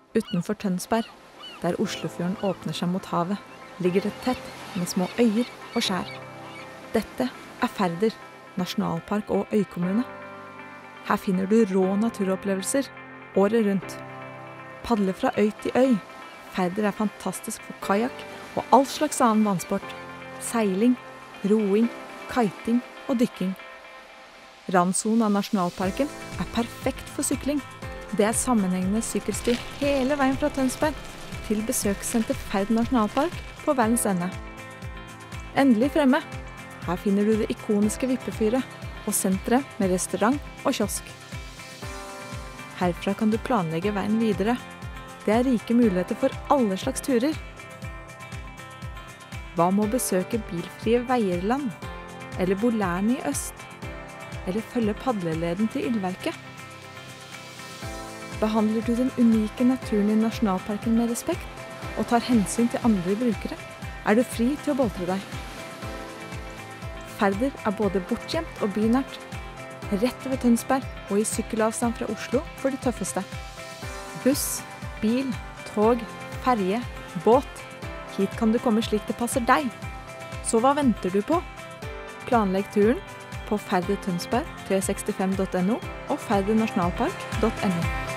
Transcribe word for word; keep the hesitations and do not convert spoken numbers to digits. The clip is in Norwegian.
Utenfor Tønsberg, der Oslofjorden åpner seg mot havet, ligger det tett med små øyer og skjær. Dette er Færder, nasjonalpark og øykommune. Her finner du rå naturopplevelser året rundt. Padle fra øy til øy. Færder er fantastisk for kajak og all slags annen vannsport. Seiling, roing, kiting og dykking. Randsonen av nasjonalparken er perfekt for sykling. Det er sammenhengende sykkelsti hele veien fra Tønsberg til besøkssenter Færder nasjonalpark på verdens ende. Endelig fremme. Her finner du det ikoniske vippefyret og senteret med restaurant og kiosk. Herfra kan du planlegge veien videre. Det er rike muligheter for alle slags turer. Hva med å besøke bilfrie Veierland? Eller Bolærne i øst? Eller følge padleleden til Ildverket? Behandler du den unike naturen i nasjonalparken med respekt og tar hensyn til andre brukere, er du fri til å boltre deg. Færder er både bortgjemt og bynært, rett ved Tønsberg og i sykkelavstand fra Oslo for de tøffeste. Buss, bil, tog, ferje, båt. Hit kan du komme slik det passer deg. Så hva venter du på? Planlegg turen på færder tønsberg tre seks fem punktum no og færder nasjonalpark punktum no.